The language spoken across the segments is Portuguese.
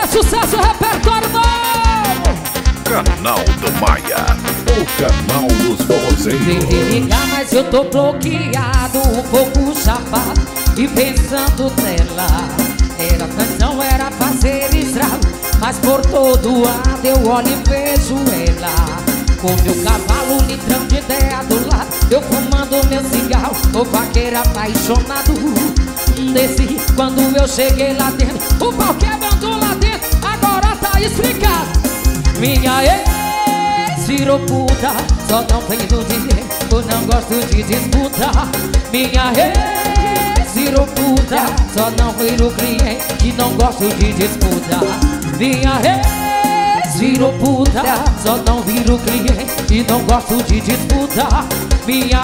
sucesso, repertório novo. Canal do Maia, o canal dos forrozeiros. Tentei ligar, mas eu tô bloqueado, um pouco chapado e pensando nela. Era canção, era fazer estrago, mas por todo lado eu olho e vejo ela. Com meu cavalo, litrão de ideia do lado, eu fumando meu cigarro, o vaqueiro apaixonado. Desci quando eu cheguei lá dentro, o pau quebrando lá dentro, agora tá explicado. Minha ex virou puta, só não vem do dinheiro, eu não gosto de disputa. Minha ex virou puta, só não viro cliente, e não gosto de disputa. Minha ex virou puta, só não viro cliente, e não gosto de disputa. Minha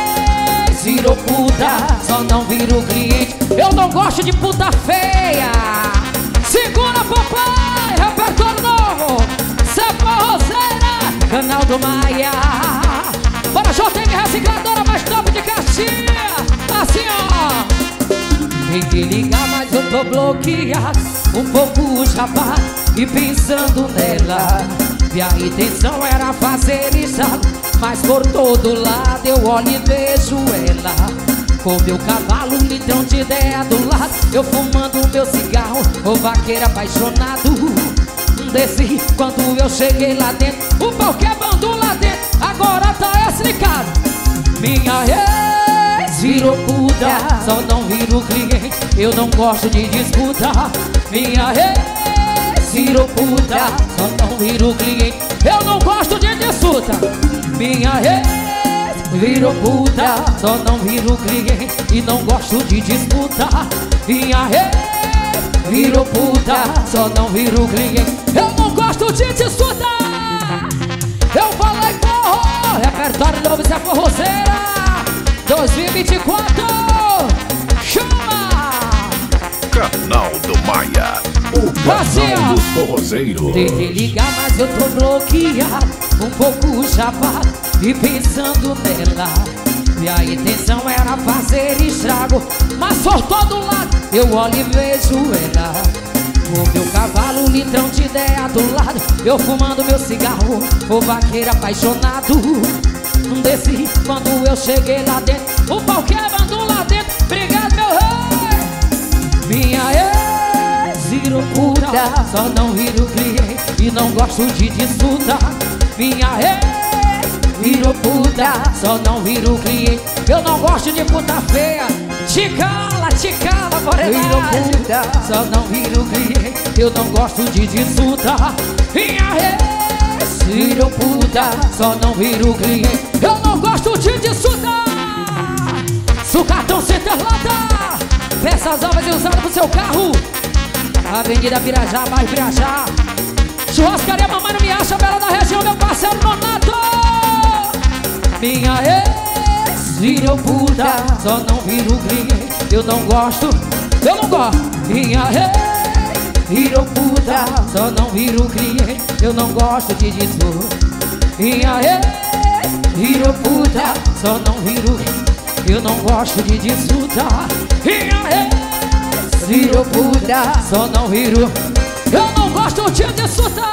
ex virou puta, só não viro cliente, eu não gosto de puta feia. Segura, papai, repertório novo, Forrozeira, canal do Maia. Bora, JM Recicladora, mais top de Caxias. Assim, ó. Tentei ligar, mas eu tô bloqueado, um pouco chapado e pensando nela. Minha intenção era fazer estrago, mas por todo lado eu olho e vejo ela. Com meu cavalo, um litrão de ideia do lado, eu fumando meu cigarro, o vaqueiro apaixonado. Desci quando eu cheguei lá dentro, o pau quebrando lá dentro, agora tá explicado. Minha ex virou puta, só não viro cliente, eu não gosto de disputa. Minha ex virou puta, só não viro cliente, eu não gosto de disputa. Minha ex virou puta, só não viro cliente, e não gosto de disputa. Minha ex virou puta, só não viro cliente, eu não gosto de disputa. Eu falei forró, repertório novo, Zé Forrozeira 2024, chama! Canal do Maia, o canal dos forrozeiros. Tentei ligar, mas eu tô bloqueado, um pouco chapado e pensando nela. Minha intenção era fazer estrago, mas por todo lado eu olho e vejo ela. O meu cavalo, litrão de ideia do lado, eu fumando meu cigarro, o vaqueiro apaixonado. Desci quando eu cheguei lá dentro, o pau quebrando lá dentro, obrigado meu rei. Minha ex virou puta, só não viro cliente, e não gosto de disputa. Minha ex virou puta, só não viro cliente, eu não gosto de puta feia. Te cala, morenagem. Virou puta, só não viro cliente, eu não gosto de disputa. Minha ex virou puta, só não viro cliente, eu não gosto de disputa. Sucatão Center Lota, peças novas e usadas pro seu carro. Avenida Pirajá, mais Pirajá. Churrascaria Mamãe Não Me Acha, Bela da região, meu parceiro Nonato. Minha ex virou puta, só não viro cliente, eu não gosto. Minha ex virou puta, só não viro cliente, eu não gosto de disputa. Minha ex virou puta, só não viro, eu não gosto de disputa. Minha ex virou puta, só não viro, eu não gosto de disputa.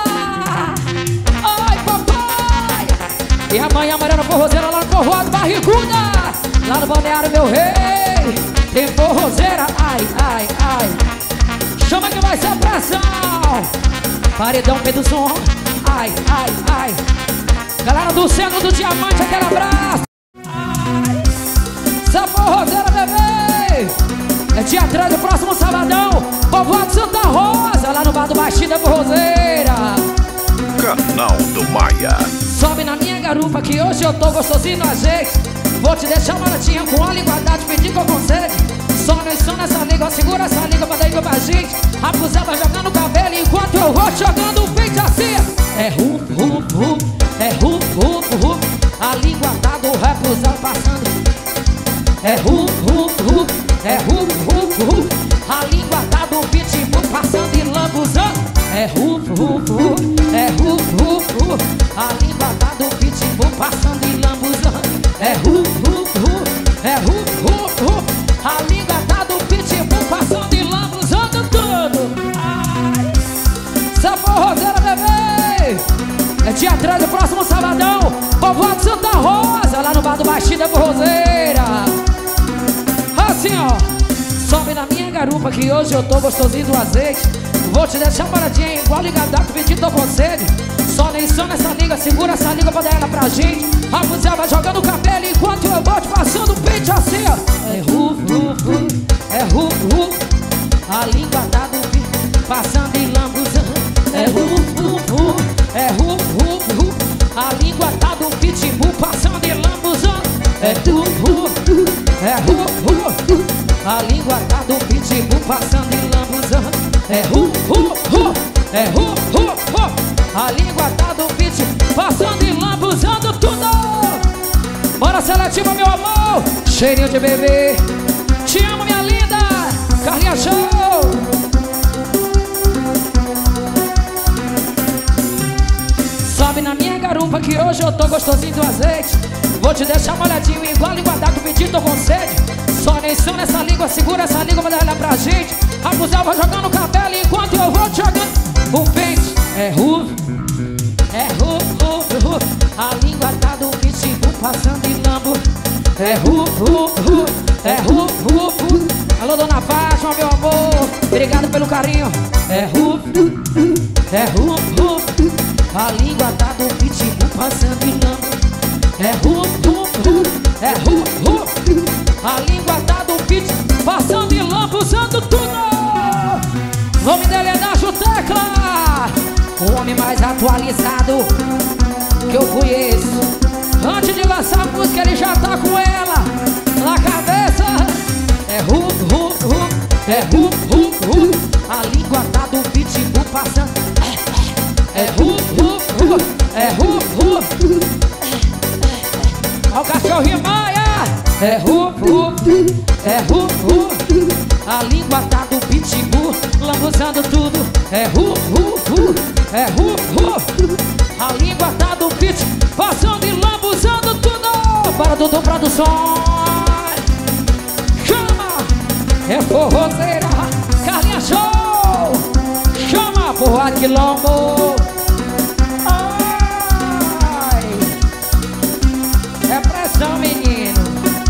Ai, papai! E amanhã, Mariana Forrozeira lá no Povoado Barriguda, lá no Balneário Meu Rei, tem forrozeira, ai, ai, ai. Chama que vai ser pressão. Paredão Pedro Som, ai, ai, ai. Galera do Centro do Diamante, aquele abraço. Ai, essa forrozeira, bebê. É dia 13, próximo sabadão, Povoado Santa Rosa, lá no Bar do Baixinho da Forrozeira. Canal do Maia. Sobe na minha garupa que hoje eu tô gostosinho no azeite. Vou te deixar baratinha com a linguadade, pedir com sede. Só nessa língua, segura essa língua pra daí pra gente. A buzela jogando o cabelo enquanto eu vou jogando o peito assim. É ruf, ruf, ruf, é ruf, ruf, ruf. A língua tá do repusão passando. É ruf, ruf, ruf, é ruf, ruf, ruf. A língua tá do pitbull passando e lambuzando. É ruf, ruf, ruf, é ruf, ruf, ruf. A língua tá do pitbull passando e lambuzando. É ruf, ruf, ruf, é ruf, ruf, ruf. A língua tá do pitbull passando e lambuzando tudo. Ai. forrozeira, bebê. É dia 13, próximo sabadão, povoado Santa Rosa, lá no bar do Baixinho da Forrozeira. Assim, ó. Sobe na minha garupa que hoje eu tô gostosinho do azeite. Vou te deixar paradinha igual ligadato, pedindo tô com sede. Só nem só nessa liga, segura essa liga pra dar ela pra gente. Rapunzel vai jogando o cabelo enquanto eu vou te passando o pente assim, ó. É ruf, ruf, ruf, é ruf, ruf. A língua tá do bicho, passando em lambuzão. É ruf, ruf, ruf, é ruf, ruf, ruf. A língua tá do pitbull, passando em lambuzão. É ruf, ruf, é ruf, ruf. A língua tá do pitbull, passando em lambuzão. É ruf, ruf, ruf, é ruf, ruf, ruf. A língua tá do pitbull, passando em lambuzando tudo. Bora Seletiva, meu amor, cheirinho de bebê. Te amo, minha linda, Carlinha Show. Sobe na minha garupa que hoje eu tô gostosinho do azeite. Vou te deixar molhadinho igual língua d'água, pedindo, tô com sede. Só nem som nessa língua, segura essa língua, vai dar ela pra gente. Rapunzel vai jogando o cabelo enquanto eu vou te jogando o pente. É ruf, é ruf, ruf, ruf. A língua tá do pitbull, passando em lambo. É ruf, ruf, ruf, é ruf, ruf, ruf. Alô, dona Fátima, meu amor, obrigado pelo carinho. É ruf, é ruf, ruf. A língua tá do pitbull, passando em lambo. É ruf, ruf, ruf, é ruf, ruf. A língua tá do pitbull, passando em lambo, usando tudo. O nome dele é Nacho Tecla, o homem mais atualizado que eu conheço. Antes de lançar a música ele já tá com ela na cabeça. É ruf, ruf, ruf, é ruf, ruf, ruf. A língua tá do pitbull passando. É ruf, ruf, ruf, é ruf, ruf. Olha o cachorrinho Maia. É ruf, ruf, é ruf, ruf. A língua tá do pitbull, lambuzando tudo. É ruf, ruf, ruf, é ruf, ruf. A língua tá do pitbull, passando e lambuzando tudo. Para Dudu Produções. Chama, é forrozeira, Carlinha Show. Chama, porra, quilombo. Ai, é pressão, menino.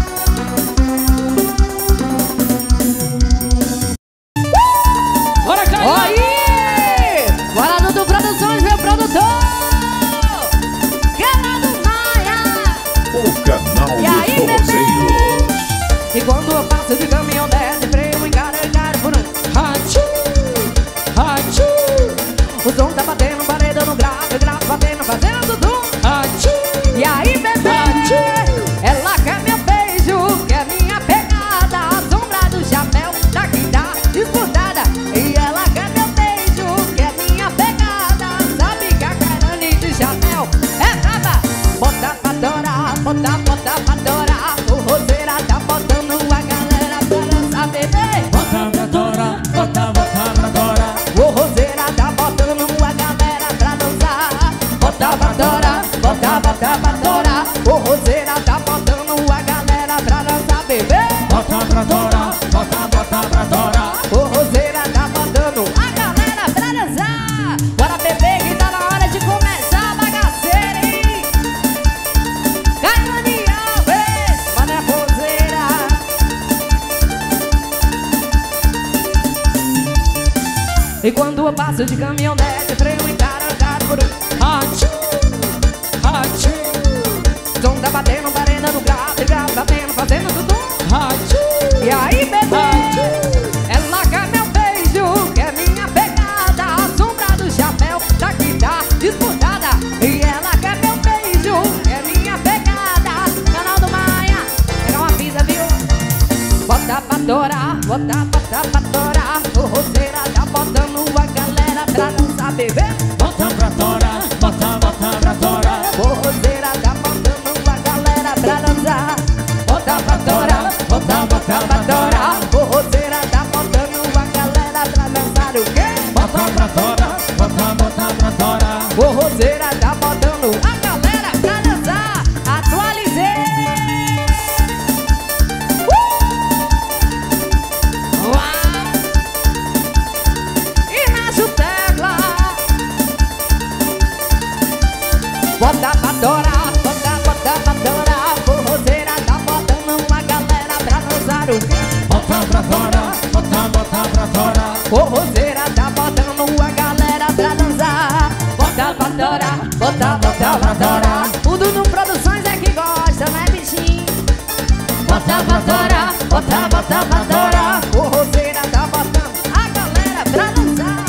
Bora, Carlinha. Oi! Bora, Dudu Produções, meu produtor. O canal E aí, dos forrozeiros. E quando eu passo de caminhonete, freio encarregado por um rachu, rachu. O som tá batendo, paredão no grave, grave batendo, fazendo dum, rachu. E aí, bebê? Ela quer meu beijo, quer minha pegada. A sombra do chapéu daqui tá disputada. E ela quer meu beijo, quer minha pegada. Sabe que a carne de chapéu é braba. Bota pra adorar, bota pra adorar. O roseira tá botando a galera pra dançar, bebê. Bota pra adorar, bota pra adorar. O roseira tá botando a galera pra dançar. Bota pra adorar, bota pra adorar. O roseira tá botando a galera pra dançar, bebê. Bota pra adorar, bota pra adorar. O roseira tá botando a galera pra dançar. Bora, bebê, que tá na hora de começar a bagaceira, hein? Caiane Alves, mano, é roseira. E quando eu passo de caminhonete, freio encarregado por um rachu, rachu. O som tá batendo, parede no grave, grave batendo, fazendo tudo. Rachu, E aí, bebê? Ela quer meu beijo, quer minha pegada. A sombra do chapéu daqui tá disputada. E ela quer meu beijo, quer minha pegada. Canal do Maia, pega uma pizza, viu? Bota pra adorar, bota pra adorar. O roseira tá botando a galera pra dançar, bebê. bota pra adorar, bota pra adorar. O roseira tá botando a galera pra dançar. Bota pra adorar, bota pra adorar. O roseira tá botando a galera pra dançar o quê? Bota pra adorar, bota pra adorar. O roseira tá botando a galera pra dançar. Atualizei! E Nacho Tecla, pra torar. O Dudu Produções é que gosta, né, bichinho? Bota pra torar, bota pra torar. O Roseira tá botando a galera pra dançar.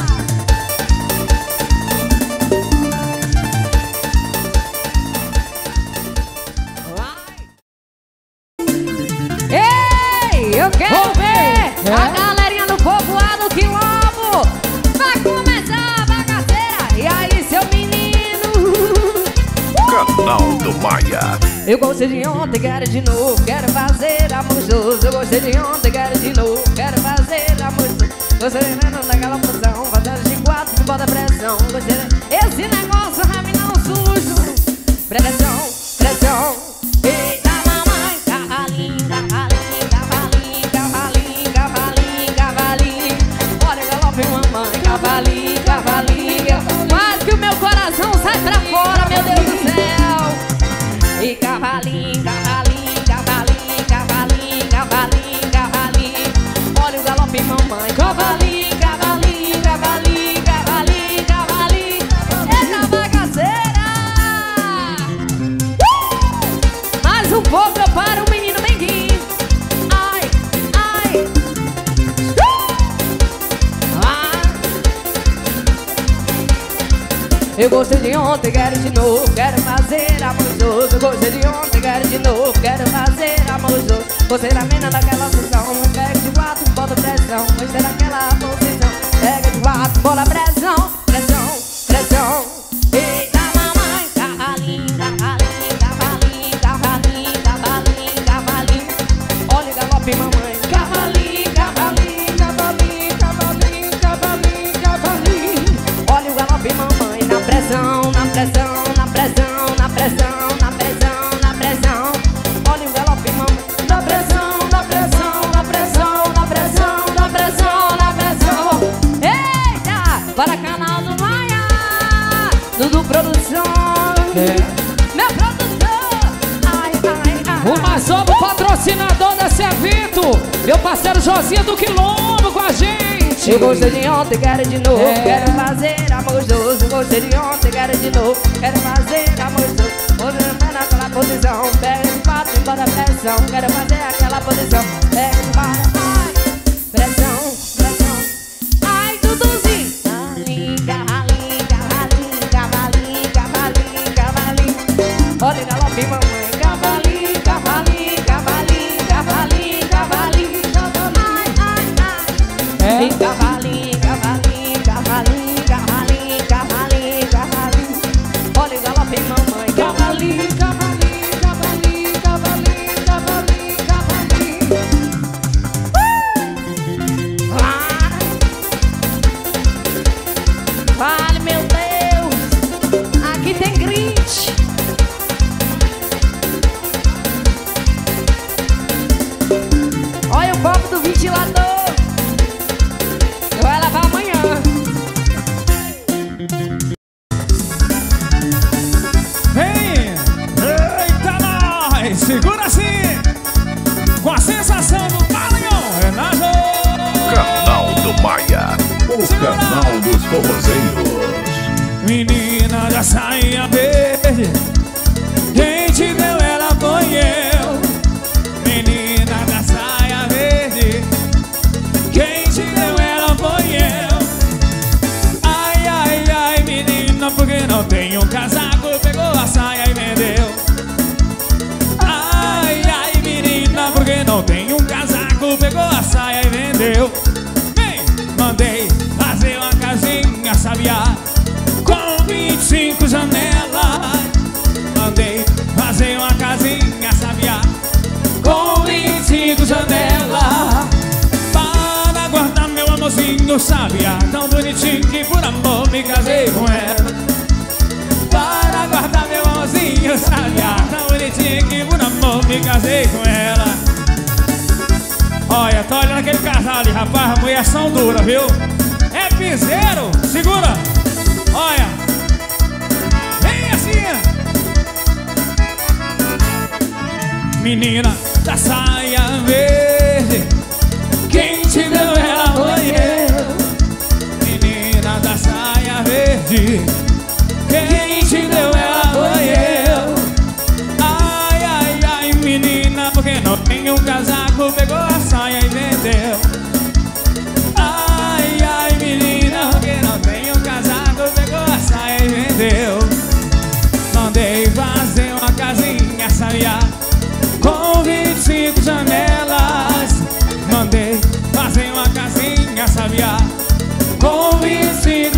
Ei, eu quero ver a galerinha do povoado Quilombo. Vai começar a bagaceira. E aí, seu menino? Canal do Maia. Eu gostei de ontem, quero de novo. Quero fazer amoroso. Eu gostei de ontem, quero de novo. Quero fazer amoroso. Gostei daquela função, fazendo de quatro que bota pressão. Gostei esse negócio, rame não sujo. Pressão, pressão. Eita mamãe, cavalinho, cavalinho, cavalinho, cavalinho, cavalinho, cavalinho. Olha o galope, mamãe, cavalinho, cavalinho. Quase que o meu coração sai pra fora, meu Deus do céu. E cavalinho, cavalinho, cavalinho, cavalinho, cavalinho, cavalinho. Olha o galope, mamãe, cavalinho, cavalinho, cavalinho, cavalinho, cavalinho. Eita bagaceira! Mais um pouco eu paro o menino Menguinho. Ai, ai. Eu gostei de ontem, quero de novo. Quero fazer amoroso. Eu gostei de ontem, quero de novo. Quero fazer amoroso. Gostei da mina daquela função. Me pega de quatro, bota pressão. Gostei daquela posição. Pega de quatro, bota pressão. Pressão, pressão. Eita mamãe, cavalinho, cavalinho, cavalinho, cavalinho, cavalinho, cavalinho. Olha o galope, mamãe. Cavalinho, cavalinho, cavalinho, cavalinho, cavalinho, cavalinho. Olha o galope, mamãe. Na pressão, na pressão, na pressão, na pressão, na pressão, na pressão. Olha o galope, mamãe. Na pressão, na pressão, na pressão, na pressão, na pressão, na pressão. Eita! Para canal do Maia, Dudu Produções. Meu produtor. Ai, ai, ai. O mais novo patrocinador desse evento, meu parceiro Josinha do Quilombo com a gente. Eu gostei de ontem, quero de novo. Quero fazer amoroso. Gostei de ontem, quero de novo. Quero fazer amoroso. Você naquela posição. Pega de quatro e bota pressão. Quero fazer aquela posição. Pega de quatro, ai. Pressão, pressão. Ai, Duduzinho. Cavalinho, cavalinho, cavalinho, cavalinho, cavalinho. Olha o galope, mamãe. Cavalinho, cavalinho, cavalinho, cavalinho, cavalinho. Ai, ai, ai. E cavalinho, cavalinho, cavalinho, cavalinho, cavalinho, cavalinho. Olha o galope, mamãe. Cavalinho, cavalinho, cavalinho, cavalinho, cavalinho, cavalinho. Vale, meu Deus. Aqui tem grit. Olha o copo do ventilador. Vai lavar amanhã. Vem! Eita, nós! Segura assim! Com a sensação do Maranhão, Renato! Canal do Maia. O canal dos forrozeiros. Menina da saia verde, quem te deu ela foi eu. Menina da saia verde, quem te deu ela foi eu. Ai, ai, ai, menina, porque não tem um casaco, pegou a saia e vendeu. Ai, ai, menina, porque não tem um casaco, pegou a saia e vendeu. Vem, mandei fazer uma casinha sabiá com 25 janelas. Mandei fazer uma casinha sabiá com 25 janelas, para guardar meu amorzinho sabiá tão bonitinho que por amor me casei com ela. Para guardar meu amorzinho sabiá tão bonitinho que por amor me casei com ela. Olha, tô olhando aquele casal ali, rapaz, a mulher são dura, viu? É piseiro, segura. Olha, vem assim. Menina da saia verde, quem te deu ela foi eu. Menina da saia verde, quem te deu ela foi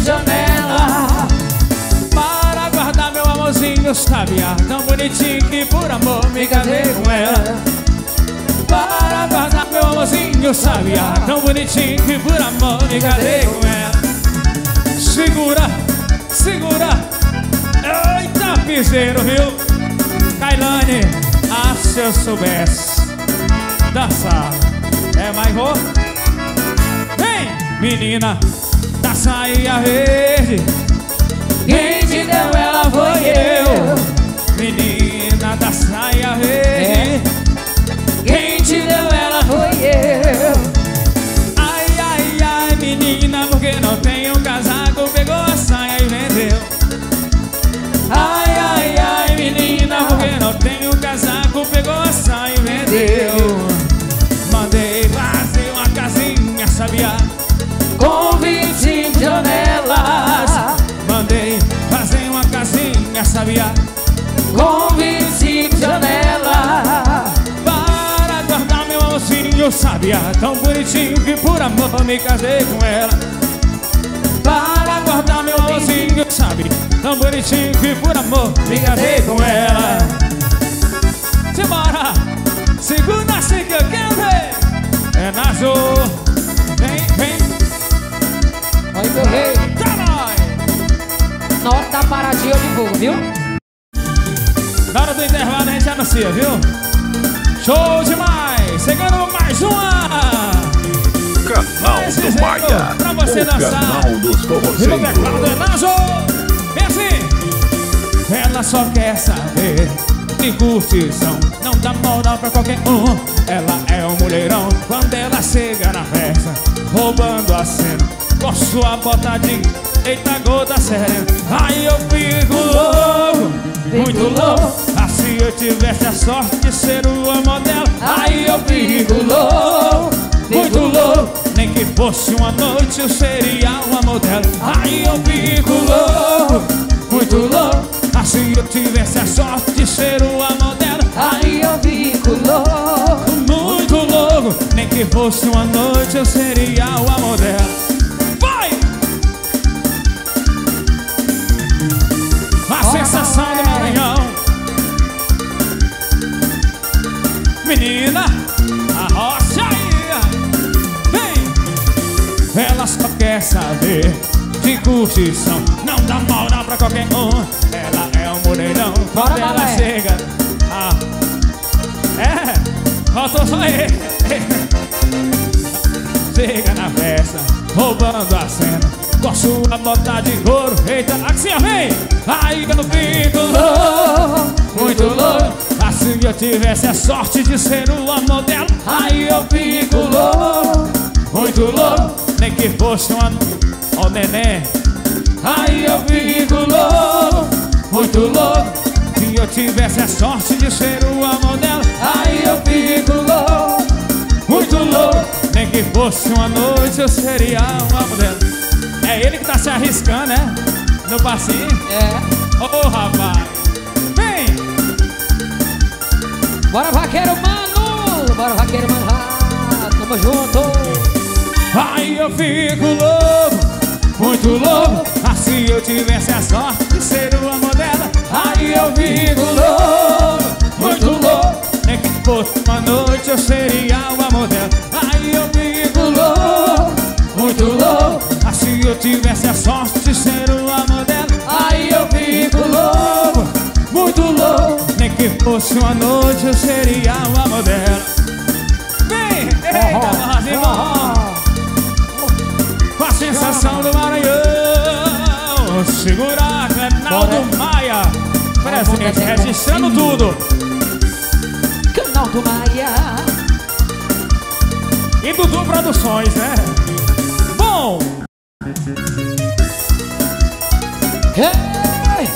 janela. Para guardar meu amorzinho, sabiá, tão bonitinho que por amor me casei com ela. Para guardar meu amorzinho, sabiá, tão bonitinho que por amor me casei com ela. Segura, segura. Eita, piseiro, viu? Kailane, se eu soubesse dançar, mais vou. Vem, menina da saia verde, quem te deu ela foi eu. Menina da saia verde, quem te deu ela foi eu. Ai, ai, ai, menina, porque não tem um casaco, pegou a saia e vendeu. Ai, ai, ai, menina, porque não tem um casaco, pegou a saia e vendeu. Mandei fazer uma casinha, sabiá, com 25 janelas. Mandei fazer uma casinha, sabiá, com 25 janelas. para guardar meu amorzinho, sabiá, tão bonitinho que por amor me casei com ela. Para guardar meu amorzinho, sabe, tão bonitinho que por amor me casei com ela. Simbora, segunda assim que eu quero ver. É na Azul. Vem, vem. Oi, meu rei. Tá nós. Na hora da paradinha eu divulgo, viu? Na hora do intervalo a gente anuncia, viu? Show demais. Chegando mais uma. Canal do Maia, pra você o dançar. canal dos E no forrozeiros. teclado é Nazo. Vem assim. Ela só quer saber de curtição, não dá moral pra qualquer um. Ela é um mulherão quando ela chega na festa, roubando a cena com sua botadinha. Eita, gota séria. Aí eu fico louco, muito louco. Se eu tivesse a sorte de ser o amor dela, aí eu fico louco, muito louco. Nem que fosse uma noite eu seria o amor dela. Aí eu fico louco, muito louco. Se eu tivesse a sorte de ser o amor dela, aí eu fico louco, muito louco. Nem que fosse uma noite eu seria o amor dela. Vai! A sensação do Maranhão. Menina, a rocha aí. Vem! Ela só quer saber de curtição, não dá moral pra qualquer um. Ela é um moreirão quando ela chega. Faltou só ele. Chega na festa, roubando a cena com sua bota de couro. Eita, Axia, vem! Aí eu fico louco, muito louco. Se eu tivesse a sorte de ser o amor dela, aí eu fico louco, muito louco. Nem que fosse uma... Ó, neném. Aí eu fico louco, muito louco. Se eu tivesse a sorte de ser o amor dela, aí eu fico louco, muito louco. Nem que fosse uma noite eu seria o amor dela. É ele que tá se arriscando, né? No passinho. Ô, rapaz. Vem! Bora, vaqueiro, mano! Bora, vaqueiro, mano! Tamo junto! Aí eu fico louco, muito louco. Se eu tivesse a sorte de ser o amor dela, aí eu fico louco, muito louco. Nem que fosse uma noite eu seria o amor dela. Aí eu fico louco, muito louco. Se eu tivesse a sorte de ser o amor dela, aí eu fico louco, muito louco. Nem que fosse uma noite eu seria o amor dela. Vem! Eita, Brasil! Com a sensação do Maranhão, segura Clenaldo Maia, presente, registrando tudo. Canal do Maia E Dudu Produções, né? Bom! Hey!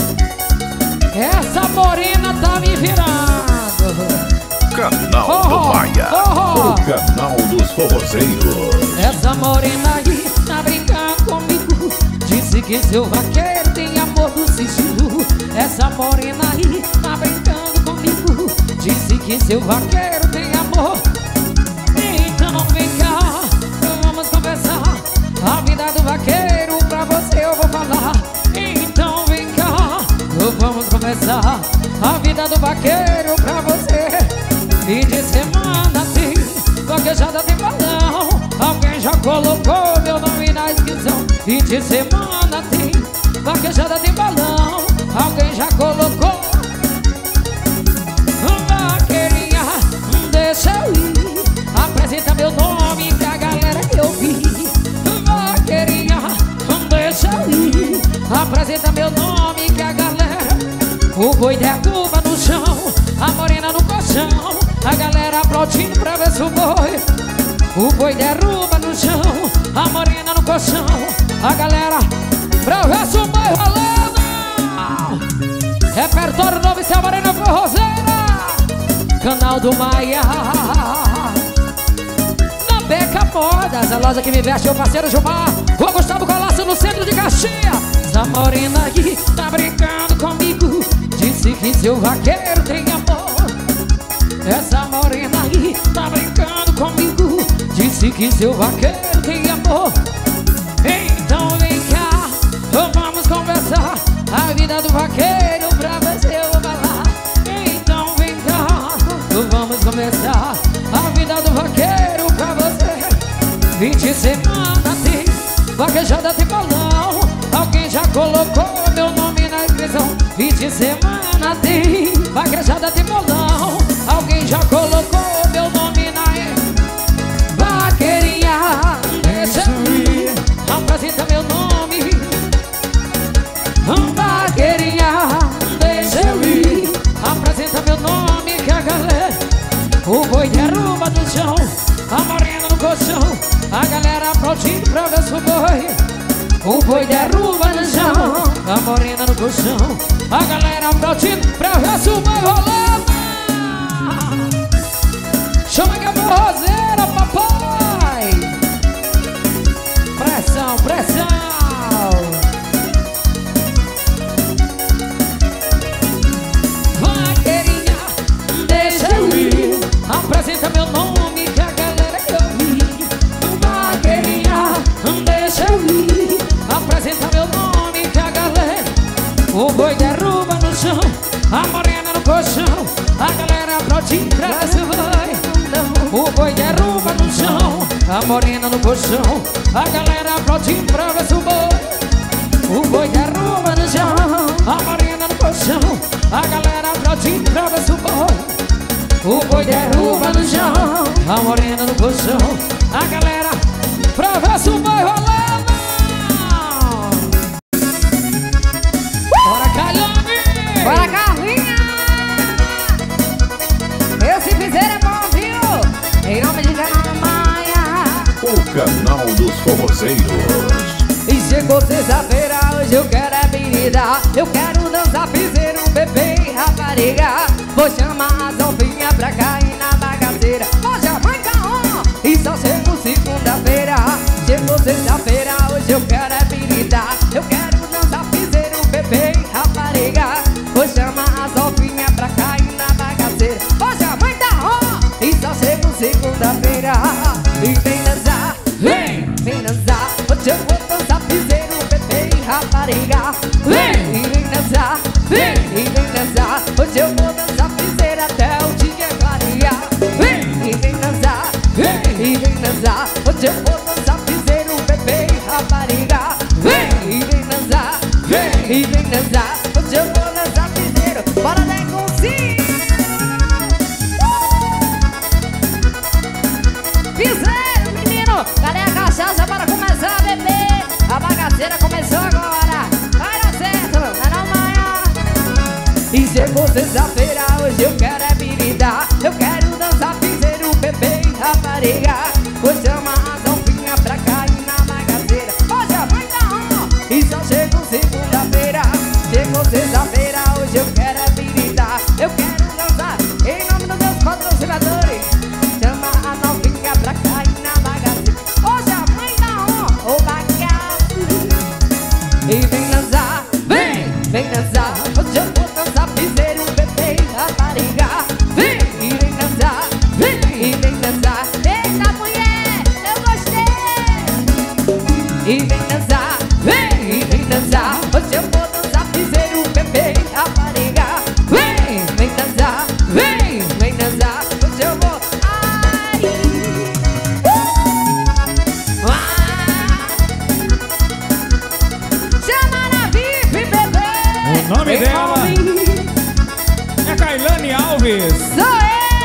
Essa morena tá me virando. Canal do Maia, o canal dos forrozeiros. Essa morena aí tá brincando comigo, disse que seu vaqueiro tem amor do sigilo. Essa morena aí tá brincando comigo, disse que seu vaqueiro tem amor. Então vem cá, vamos conversar. A vida do vaqueiro pra você fim de semana tem vaquejada de balão. Alguém já colocou? Vaqueirinha, deixa eu ir. Apresenta meu nome que a galera que eu vi. Vaqueirinha, deixa eu ir. Apresenta meu nome que a galera. O boi derruba no chão, a morena no colchão. A galera aplaudindo pra ver se o boi. O boi derruba no chão, a morena no colchão. A galera pra ver se o boi rolando. Repertório novo, se a morena forrozeira. Canal do Maia. Na Beca Modas, a loja que me veste, o parceiro Gilmar. O Gustavo Colasso no centro de Caxias. Essa morena aqui tá brincando comigo. Disse que seu vaqueiro tem amor. Essa morena aí tá brincando comigo. Disse que seu vaqueiro tem amor. Então vem cá, vamos conversar. A vida do vaqueiro pra você eu vou falar. Então vem cá, vamos conversar. A vida do vaqueiro pra você. 20 semanas tem vaquejada de balão. Alguém já colocou meu nome na inscrição. 20 semanas tem vaquejada de bolão. Alguém já colocou meu nome na vaqueirinha. Deixa eu ir. Apresenta meu nome. Vaqueirinha, deixa eu ir. Apresenta meu nome que a galera. O boi derruba no chão, a morena no colchão. A galera aplaudindo pra ver se o boi. O boi derruba no chão, a morena no colchão. A galera aplaudindo pra ver se o boi rolando. Chama que é forrozeira, papai. Pressão, pressão. Vaqueirinha, deixa eu ir. Apresenta meu nome que a galera que eu vi. Vaqueirinha, deixa eu ir. Apresenta meu nome que a galera. O boi derruba no chão, a morena no colchão. A galera aplaudindo pra esse boi. O boi derruba no chão, a morena no colchão. A galera aplaudindo pra ver se o boi. O boi derruba no chão, a morena no colchão. A galera aplaudindo pra ver se o boi. O boi derruba no chão, a morena no colchão. A galera pra ver se o boi rolando. Bora, Calhone! Bora, Carlinha! Esse piseiro é bom, viu? Em nome de Canal Maia. O canal dos forrozeiros. E chegou sexta-feira, hoje eu quero é bebida. Eu quero dançar piseiro, bebê e rapariga. Vou chamar as alvinhas pra cair na bagaceira. Hoje a mãe tá on e só chego segunda-feira. Chegou sexta-feira, hoje eu quero é bebida. Eu quero dançar piseiro, bebê e rapariga. Vou chamar as alvinhas pra cair na bagaceira. Hoje a mãe tá on e só chego segunda-feira. E vem dançar, vem dançar. Hoje eu vou dançar piseiro, bebê e rapariga. Vem, e vem dançar, e vem dançar. Hoje eu vou dançar piseiro até o dia clarear. Vem, e vem dançar, e vem dançar. Hoje eu vou dançar piseiro, bebê e rapariga. Vem, e vem dançar, e vem dançar. Hoje eu vou dançar piseiro. Bora daí com sim. Piseiro, menino, cadê a cachaça para começar a beber? A bagaceira começou agora. Vai dar certo, não Maia. E chegou sexta-feira, hoje eu quero é bebida. Eu quero dançar piseiro, bebê e rapariga. Vou chamar as alvinhas pra cair na bagaceira. Hoje a mãe tá on e só chego segunda-feira. Chegou sexta-feira, hoje eu quero é bebida. Eu quero dançar em nome dos meus patrocinadores. Chama a novinha pra cair na bagaceira. Hoje a mãe tá on, o bagaço. E vem dançar, vem dançar. Hoje eu vou dançar piseiro, bebê e rapariga. Vem, e vem dançar, e vem dançar. Eita mulher, eu gostei. E vem dançar, e vem dançar. Hoje eu vou dançar piseiro, bebê e rapariga. Vem dançar, vem dançar. Hoje eu vou, ai. nome dela é Kailane Alves. Sou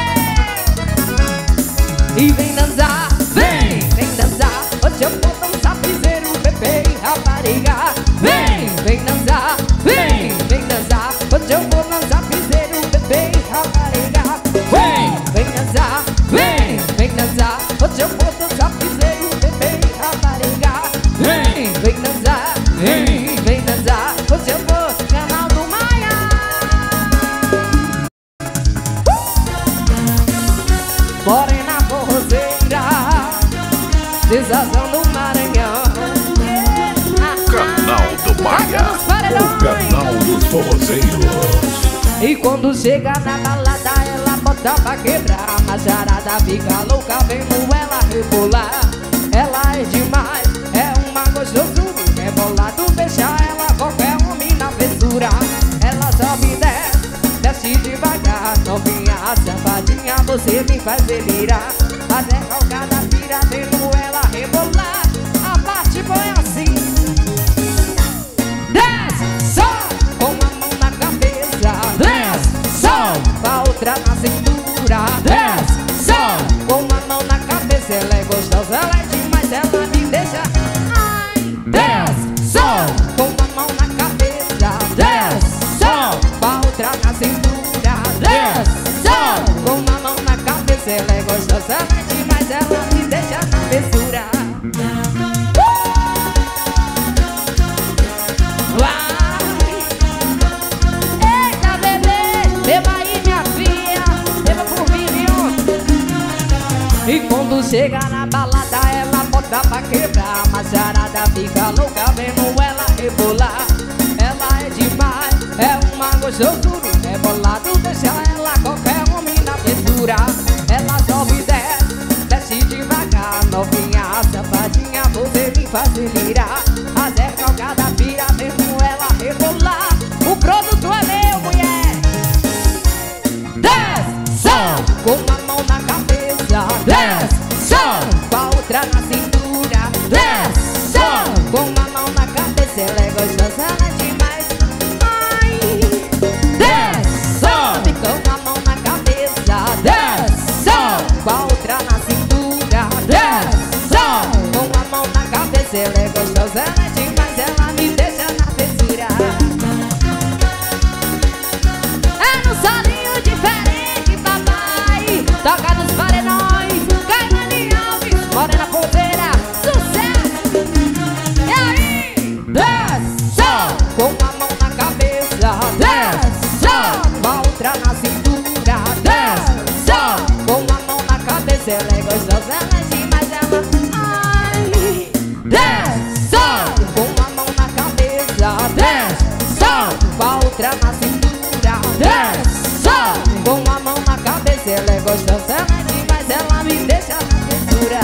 eu! E vem dançar, vem dançar. Hoje eu vou dançar piseiro, bebê e rapariga. Vem dançar, vem dançar. Hoje eu vou dançar piseiro, bebê e rapariga. Vem dançar, vem dançar. Hoje eu vou dançar piseiro, bebê e rapariga. Vem dançar, vem dançar. Hoje eu vou canal do Maia. Morena forrozeira, sensação do Maranhão. Canal do Maia, o canal dos forrozeiros. E quando chega na balada ela bota pra quebrar. A charada fica louca vendo ela rebolar. Ela é demais, é uma gostosura. Rebolado deixa ela qualquer homem na fessura. Ela sobe e desce devagar. Novinha, safadinha, você me faz delirar. Até calcada tira vendo ela rebolar. A parte foi assim. Desce, sobe, com a mão na cabeça. Desce, sobe, com a outra na cintura. Desce, sobe, com a mão na cabeça. Ela é gostosa, ela é demais, ela me deixa. Ai, desce, sobe, com a mão na cabeça. Desce, sobe, com a outra na cintura. Desce, sobe, com a mão na cabeça. Ela é gostosa, ela é demais, ela me deixa na fessura. Eita, bebê, beba aí, minha filha, beba por mim, viu? E quando chega na balada, ela bota pra quebrar. A charada fica louca vendo ela rebolar. Ela é demais, é uma gostosura. Rebolado deixa ela qualquer homem na fessura. Ela sobe e desce devagar. Novinha, safadinha, você me faz delirar. Até calcada vira vendo ela rebolar. O produto é meu, mulher. Desce, sobe, com uma mão na cabeça. Desce, sobe, com a outra na cintura. Desce, sobe, com uma mão na cabeça. Ela é gostosa, ela é demais. Ai, desce, sobe, com a mão na cabeça. Desce, sobe, com a outra na cintura. Desce, sobe, com a mão na cabeça. Ela é gostosa, ela é demais, ela me deixa na fessura. É no solinho diferente, papai. Toca nos paredões, Kailane Alves, Morena Polveira, sucesso. E aí? Desce, sobe, com a mão na cabeça. Desce, sobe, com a outra na cintura. Desce, sobe, com a mão na cabeça. Ela é gostosa, ela é demais, ela. Ai, desce, sobe, com a mão na cabeça. Desce, sobe, com a outra na cintura. Desce, sobe, com a mão na cabeça. Ela é gostosa, ela é demais, ela me deixa na fessura.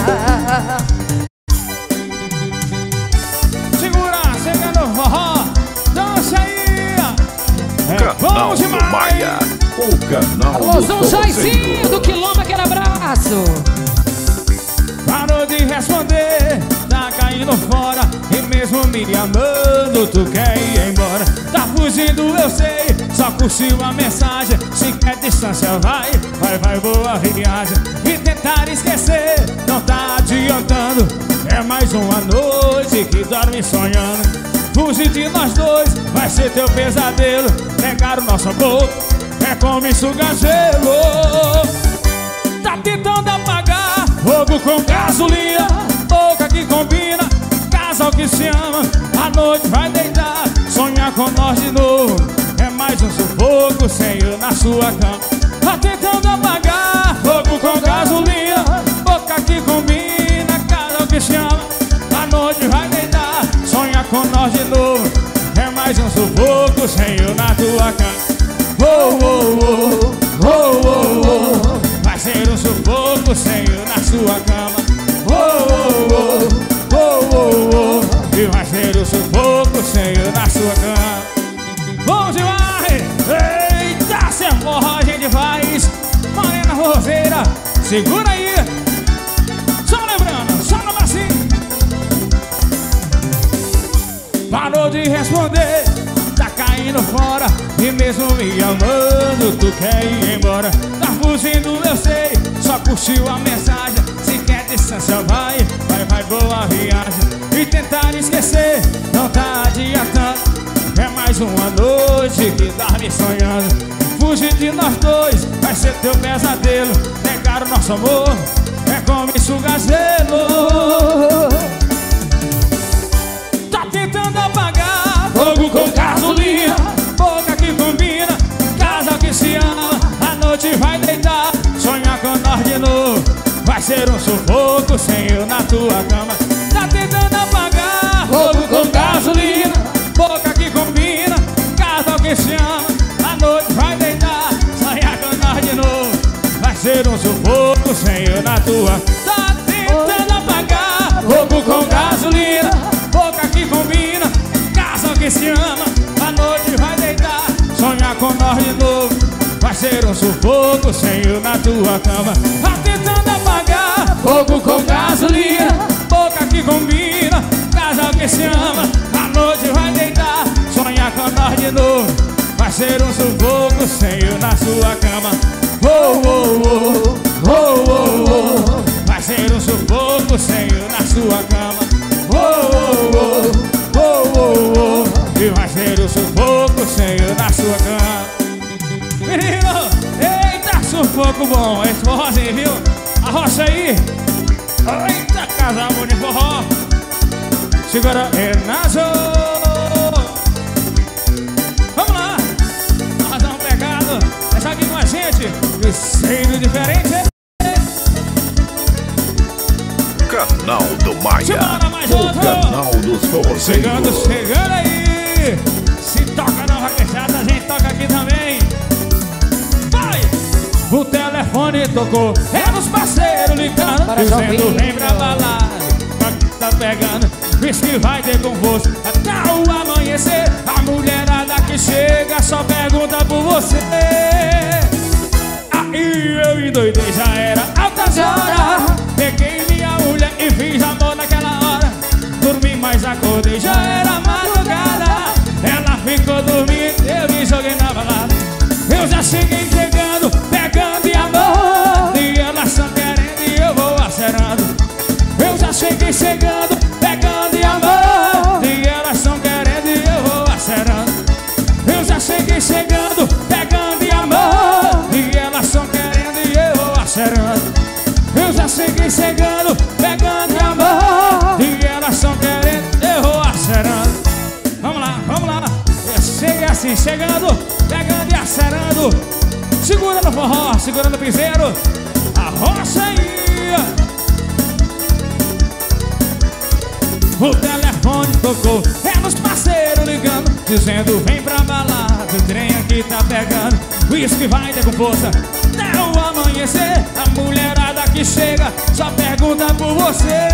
Segura, chega no forró, dança aí. Canal do Maia, o canal dos Alôzão Joizinho forrozeiros. do Quilombo, aquele abraço. Parou de responder, tá caindo fora. E mesmo me amando, tu quer ir embora. Tá fugindo, eu sei, só curtiu a mensagem. Se quer distância, vai, boa viagem. E tentar esquecer, não tá adiantando. É mais uma noite que dorme sonhando. Fugir de nós dois, vai ser teu pesadelo. Pegar o nosso corpo, é como enxugar gelo. Tá tentando apagar fogo com gasolina. Boca que combina, casal que se ama. A noite vai deitar, sonhar com nós de novo. É mais um sufoco sem eu na sua cama. Tá tentando apagar fogo com gasolina. Boca que combina, casal que se ama. A noite vai deitar, sonhar com nós de novo. É mais um sufoco sem eu na tua cama. Oh, oh, oh, oh, oh, oh. Vai ser um sufoco sem eu na sua cama. Oh, oh, oh, oh, oh, oh. E vai ser um sufoco sem eu na sua cama. Bom demais! Eita, se é forró a gente faz. Morena Roseira, segura aí. Só lembrando, só no bacinho. Parou de responder, tá caindo fora. E mesmo me amando, tu quer ir embora. Tá fugindo, eu sei, só curtiu a mensagem. Se quer distância, vai, boa viagem. E tentar esquecer, não tá adiantando. É mais uma noite que tá me sonhando. Fugir de nós dois vai ser teu pesadelo. Negar o nosso amor é como enxugar gelo. Tá tentando apagar fogo com gasolina. Boca que combina, casal que se ama. A noite vai deitar, sonhar com nós de novo. Vai ser um sufoco sem eu na tua cama. Tá tentando apagar fogo com gasolina. Boca que combina, casal que se ama. A noite vai deitar, sonhar com nós de novo. Vai ser um sufoco sem eu na tua. Tá tentando apagar fogo com gasolina. Boca que combina, casal que se ama. A noite vai deitar, sonhar com nós de novo. Vai ser um sufoco sem eu na tua cama. Tá tentando apagar fogo com gasolina. Boca que combina, casal que se ama. A noite vai deitar, sonhar com nós de novo. Vai ser um sufoco sem eu na sua cama. Oh, oh, oh, oh, oh, oh. Vai ser um sufoco sem eu na sua cama. Oh, oh, oh, oh, oh, oh. E vai ser um sufoco sem eu na sua cama. Menino, eita, sufoco bom. Esse forrozinho, viu? Arrocha aí. Eita, casal bom de forró. Segura, Renato. Vamos lá. Arrasar um pegado. Essa aqui com a gente. Viceiro diferente. Canal do Maia, Mais o outro. canal dos forrozeiros. Chegando aí. Se toca na vaquejada, a gente toca aqui também. Vai! O telefone tocou, é nos parceiros ligando, dizendo vem pra balada, aqui tá pegando, diz que vai ter convosco até o amanhecer. A mulherada que chega só pergunta por você. Aí eu endoidei, já era altas horas. Peguei minha mulher e fiz amor naquela hora. Dormi, mas acordei, já era madrugada. Ela ficou dormindo, eu me joguei na balada. Eu já cheguei chegando, pegando e amor. E elas só querendo e eu vou acerando. Eu já cheguei chegando, pegando e amor. E elas só querendo e eu vou acerando. Eu já cheguei chegando, pegando e amor. E elas só querendo e eu vou acerando. Eu já cheguei chegando, pegando e amor. E elas só querendo, eu vou acerando. Vamos lá, vamos lá. Eu cheguei assim, chegando, pegando e acerando. Segura no forró, segura no piseiro. Arrocha aí. O telefone tocou, é nos parceiros ligando, dizendo vem pra balada, o trem aqui tá pegando. Isso que vai ter com força até o amanhecer. A mulherada que chega só pergunta por você.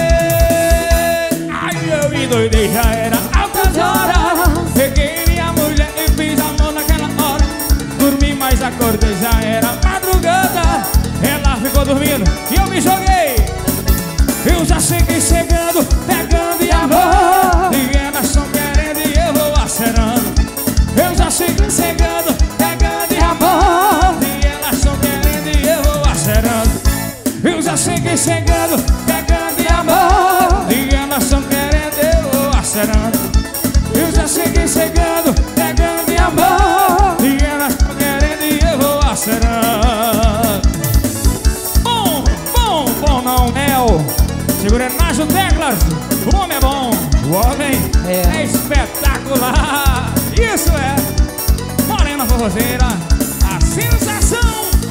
Ai, eu endoidei, já era altas horas. Peguei minha mulher e fiz amor naquela hora. Dormi, mas acordei, já era madrugada. Ela ficou dormindo e eu me joguei. Eu já cheguei chegando, pegando e amor. E elas estão querendo e eu vou acerando. Eu já cheguei chegando, pegando e amor. E elas estão querendo e eu vou acerando. Eu já cheguei chegando, pegando e amor. E elas estão querendo e eu vou acerando. Eu já cheguei chegando, pegando e amor. E elas estão querendo e eu vou acerando. Bom, bom, bom não, mel. Segura nas teclas, o homem é bom, o homem é espetacular. Isso é Morena Forrozeira, a sensação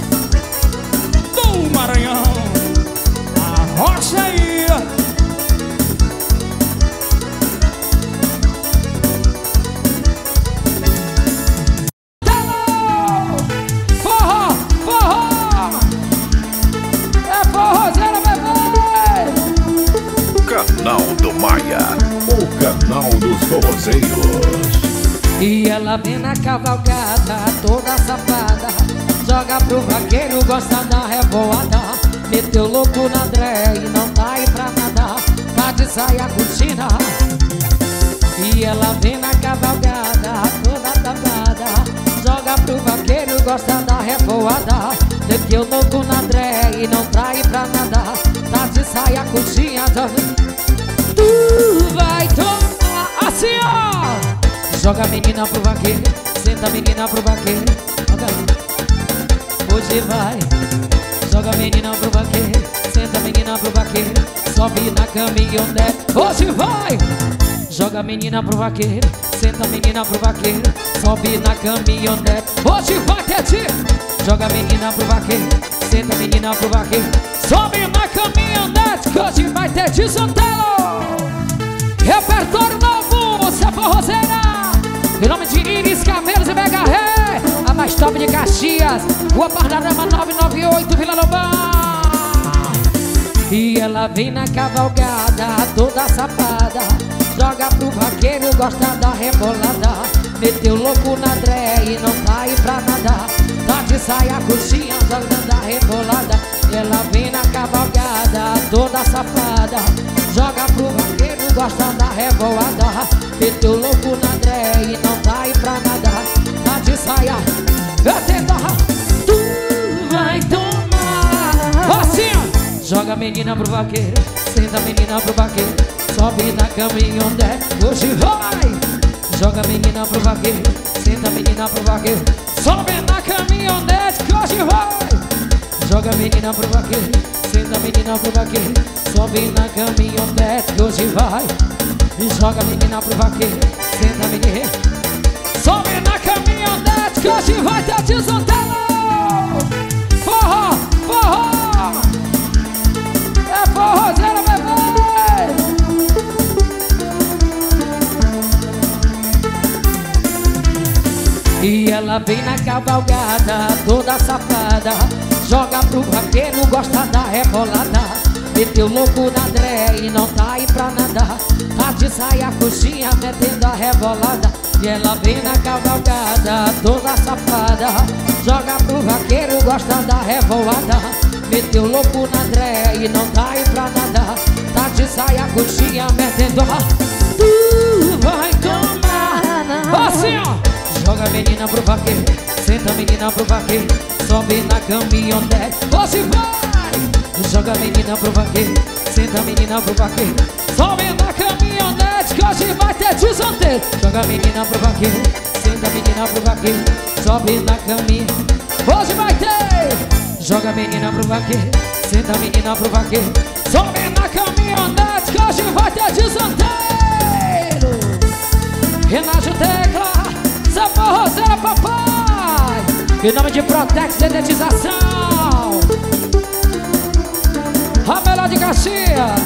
do Maranhão. Arrocha aí. Forró, forró. É forrozeira, bebê. Canal do Maia, o canal dos forrozeiros. E ela vem na cavalgada, toda safada. Joga pro vaqueiro, gosta da revoada. Meteu louco na André e não tá aí pra nada. Tá de saia curtindo. E ela vem na cavalgada, toda gosta da revoada. Meteu louco na André e não trai pra nada. Tá de saia curtinha, tu vai tomar assim, ó. Joga a menina pro vaqueiro, senta a menina pro vaqueiro. Hoje vai. Joga a menina pro vaqueiro, senta a menina pro vaqueiro. Sobe na caminhonete, hoje vai. Joga a menina pro vaqueiro, senta a menina pro vaqueiro. Sobe na caminhonete, hoje vai ter dia. Joga a menina pro vaqueiro, senta a menina pro vaqueiro. Sobe na caminhonete, que hoje vai ter de Santelo. Repertório novo, Cê Forrozeira. Em nome de Iris Camelos e Mega Ré, a mais top de Caxias, Rua Parnarama 998, Vila Lobão. E ela vem na cavalgada, toda safada. Joga pro vaqueiro, gosta da rebolada. Meteu louco na André e não tá aí pra nada. Tá de saia curtinha, jogando a rebolada. E ela vem na cavalgada, toda safada. Joga pro vaqueiro, gosta da rebolada. Meteu louco na André e não tá aí pra nada. Tá de saia, tu vai tomar assim, ó. Joga a menina pro vaqueiro, senta a menina pro vaqueiro. Sobe na caminhonete, hoje vai. Joga a menina pro vaqueiro, senta a menina pro vaqueiro. Sobe na caminhonete, que hoje vai. Joga a menina pro vaqueiro, senta a menina pro vaqueiro. Sobe na caminhonete, que hoje vai. E joga a menina pro vaqueiro, senta a menina. Sobe na caminhonete, que hoje vai ter de Santelo. Forró, forró. É forrozeira, bebê. E ela vem na cavalgada, toda safada. Joga pro vaqueiro, gosta da rebolada. Meteu louco na André e não tá aí pra nada. Tá de saia coxinha, metendo a rebolada. E ela vem na cavalgada, toda safada. Joga pro vaqueiro, gosta da revoada. Meteu louco na André e não tá aí pra nada. Tá de saia coxinha, metendo a... Tu vai tomar assim, ó. Joga a menina pro vaqueiro, senta a menina pro vaqueiro. Sobe na caminhonete, hoje vai. Joga a menina pro vaqueiro, senta a menina pro vaqueiro. Sobe na caminhonete, que hoje vai ter desanteiro. Joga a menina pro vaqueiro, senta a menina pro vaqueiro. Sobe na caminhonete, hoje vai ter. Joga a menina pro vaqueiro, senta a menina pro vaqueiro. Sobe na caminhonete, que hoje vai ter desanteiro. Renato Tecla, Cê Forrozeira, papai. Em nome de Protex Dedetização, a melhor de Caxias.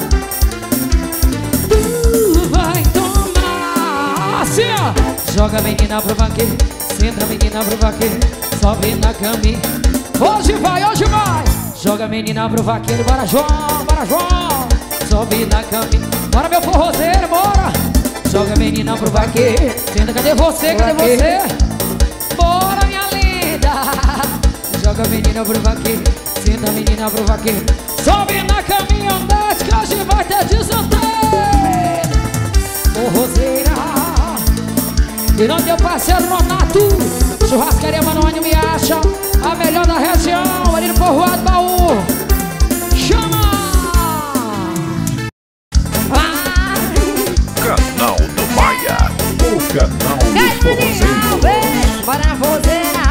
Tu vai tomar assim, ó. Joga a menina pro vaqueiro, senta a menina pro vaqueiro. Sobe na caminha, hoje vai, hoje vai. Joga a menina pro vaqueiro, bora João, bora João. Sobe na caminha, bora meu forrozeiro, bora. Joga a menina pro vaqueiro, senta, cadê você, cadê você? Bora minha linda. Joga a menina pro vaqueiro, senta a menina pro vaqueiro. Sobe na caminhonete, que hoje vai ter desanteiro. Forrozeira. E não deu parceiro Nonato, churrascaria Manônio me acha a melhor da região, ali no Povoado Baú. Chama! Canal do Maia, o canal dos forrozeiros. Bora na forrozeira.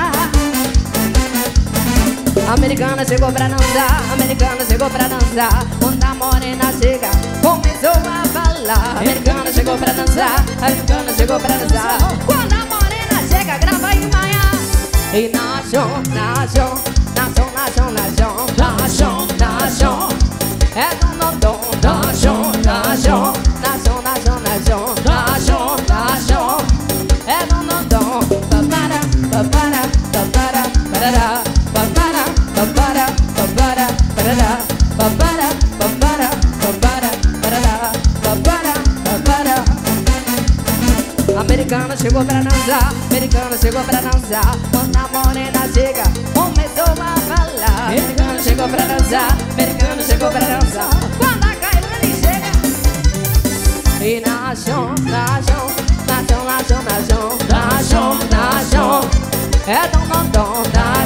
Americana chegou pra dançar, americana chegou pra dançar. Quando a morena chega, começou a falar. Americana chegou pra dançar, americana chegou pra dançar. Quando a morena chega, grava e maia. E nação, nação, nação, nação, nação, nação, nação. É do Nodon, nação, nação, nação, nação, nação, nação, nação. É do Nodon. Papara, papara, papara, parará. Papara, papara, papara, parará. Papara, papara, papara, parará. Papara, papara. Americana chegou pra dançar, americana chegou pra dançar. Quando a morena chega, começou a falar. Americana chegou pra dançar, americana chegou pra dançar. Quando a Cailane chega, e nação, nação, nação, nação, nação, nação, nação. É dom, dom, dom,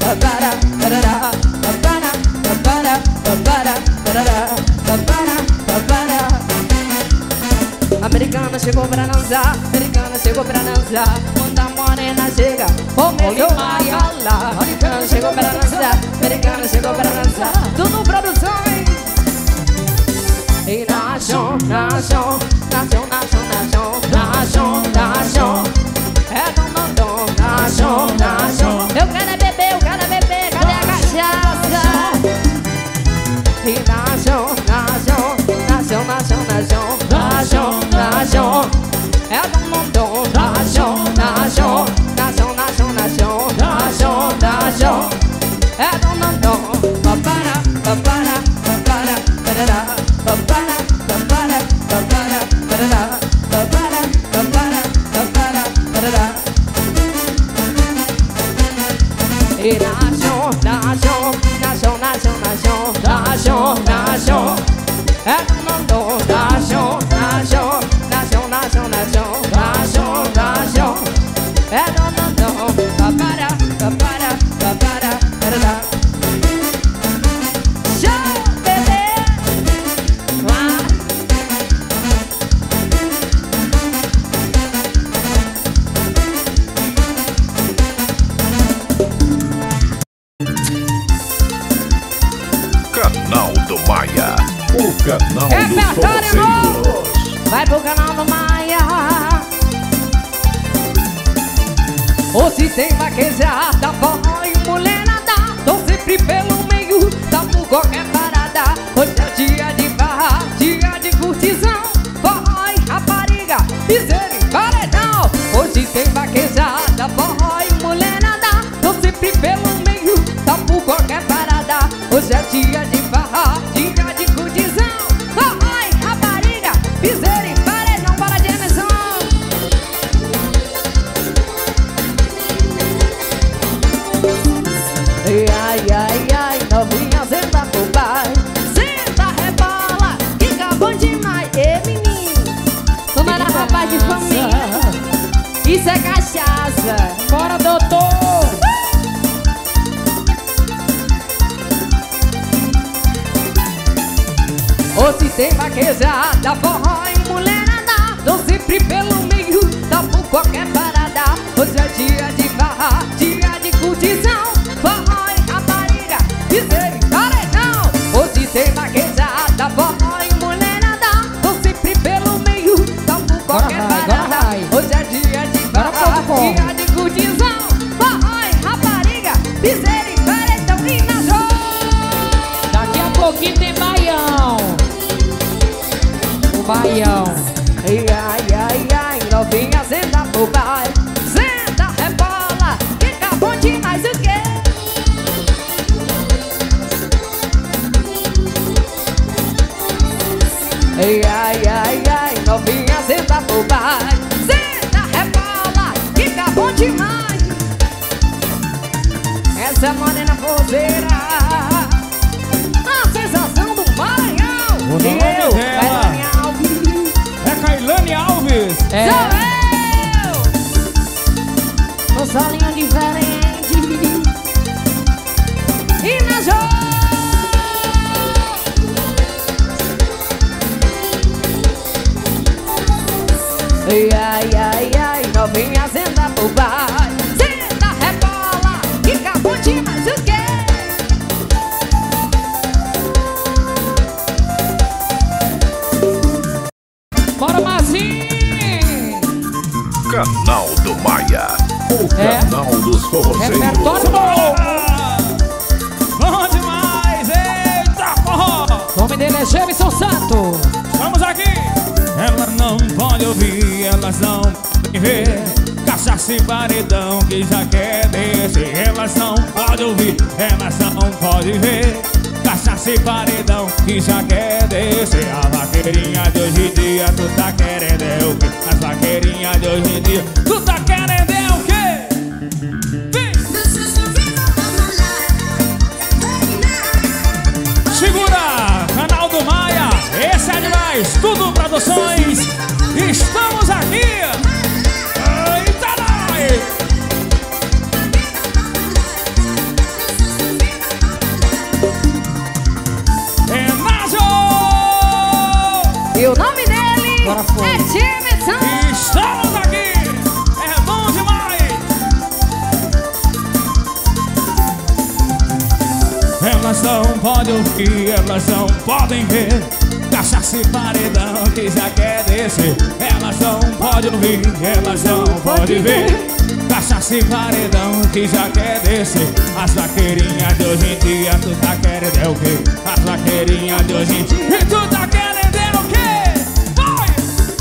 Americana chegou pra dançar, americana chegou pra dançar. Quando a morena chega, começou a falar. Americana chegou pra dançar, americana chegou pra dançar. Tudo produções. E nação, nação, nação, nação, nação, nação, nação. É dom, dom, dom, nação, nação. Eu quero é beber, cadê a cachaça? E nação, nação, nação, nação, nação, nação, nação. É dom, dom, dom, nação, nação, nação, nação, nação, nação, nação. É dom, dom, dom. Papara, papara, papara, parará. Papara, papara, papara, parará. Papara, papara, papara, parará. E nação, nação, nação, nação, nação, nação, nação. É dom, dom, nação, nação, nação, nação, nação, nação, nação. É dom, dom, dom. Papara, papara, papara, parará. Canal do Maia, o canal dos Repertório novo. forrozeiros. Vai pro canal do Maia. Hoje tem vaquejada, forró e mulherada. Tô sempre pelo meio, tá por qualquer parada. Hoje é dia de barra, dia de curtição. Forró e rapariga, piseiro e paredão. Hoje tem vaquejada, forró e mulherada. Tô sempre pelo meio, tá por qualquer parada. Hoje é dia de barra, dia de curtição. Forró e rapariga, piseiro e paredão. Bora de emissão. Ai, ai, ai, novinha, senta pro pai. Senta, rebola, fica bom demais. Ê, menino, toma na rapaz de família. Isso é cachaça. Bora, doutor! Hoje tem vaquejada, forró e mulherada. Tô sempre pelo meio, tá por qualquer parada. Hoje é dia de barra, dia de curtição. Forró e rapariga, piseiro e paredão. Hoje tem vaquejada, forró e mulherada. Tô sempre pelo meio, tá por qualquer parada. Hoje é dia de barra, dia de curtição. Forró e rapariga, piseiro e paredão. E na zona. Daqui a pouquinho tem baião. O baião. Ai, ai, ai, ai, novinha, senta pro pai. Senta, rebola, fica bom demais o quê? Ai, ai, ai, ai, novinha, senta pro pai. Senta, rebola, fica bom demais. Essa é a morena forzeira, a sensação do Maranhão. O nome E eu, dela Cailane Alves. é Cailane Alves. Sou eu! No solinho diferente. E na zona. Ai, ai, ai, ai, novinha, senta pro pai. Senta, rebola, fica bom demais o quê? Bora, Mazinho! Canal do Maia, o canal dos forrozeiros. Repertório novo! Bom demais, eita forró. O nome dele é Jameson Santos. Vamos aqui. Ela não pode ouvir, elas não podem ver. Cachaça e paredão que já quer descer. Elas não podem ouvir, elas não podem ver. Cachaça e paredão que já quer descer. A vaqueirinha de hoje em dia, tu tá querendo é o quê? As vaqueirinhas de hoje em dia, tu tá querendo é o quê? Vem! Segura, canal do Maia, esse é demais, tudo produções, estamos aqui. Eita, nós! povo. É time, Estamos aqui, é bom demais. Elas não podem ouvir, elas não podem ver. Cachaça e paredão que já quer descer. Elas não podem ouvir, elas não podem ver. Cachaça e paredão que já quer descer. As vaqueirinhas de hoje em dia, tu tá querendo é o quê? As vaqueirinhas de hoje em dia, e tu tá querendo é o quê? Vai!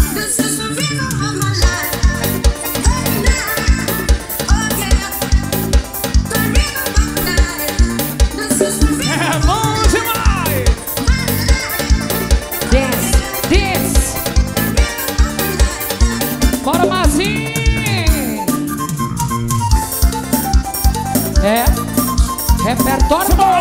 É bom demais! Dance, dance. Bora, Marcinho. É, repertório bom.